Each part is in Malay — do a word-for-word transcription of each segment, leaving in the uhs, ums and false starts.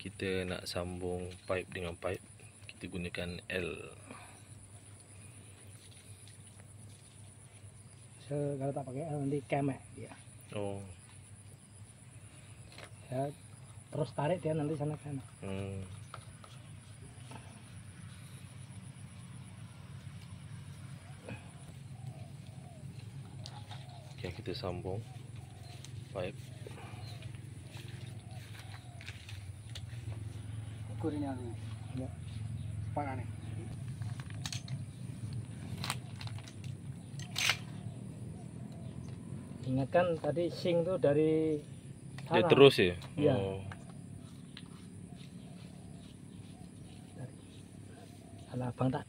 kita nak sambung pipe dengan pipe, kita gunakan L. So, kalau tak pakai L nanti kemek dia. Oh. Ya, terus tarik dia nanti sana sana. Hmm. Oke, kita sambung pipe. Ukur ini anunya. Ya. Mana nih? Ingatkan tadi sing tuh dari Dia sana. terus ya? Iya. Oh. Karena abang tak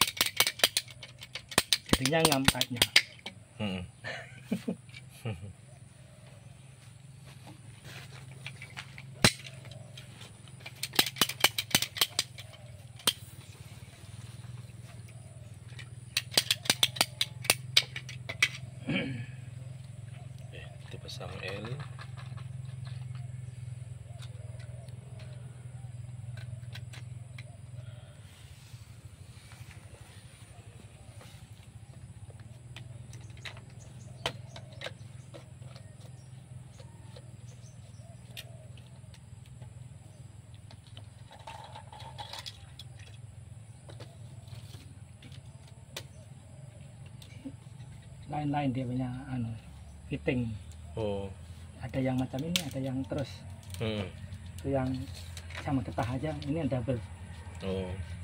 jadinya ngampatnya. Hmm. Oke, kita pasang L. Lain-lain dia punya anu fitting. Oh. Ada yang macam ini, ada yang terus. Hmm. Itu yang sama getah aja, ini yang double. Oh.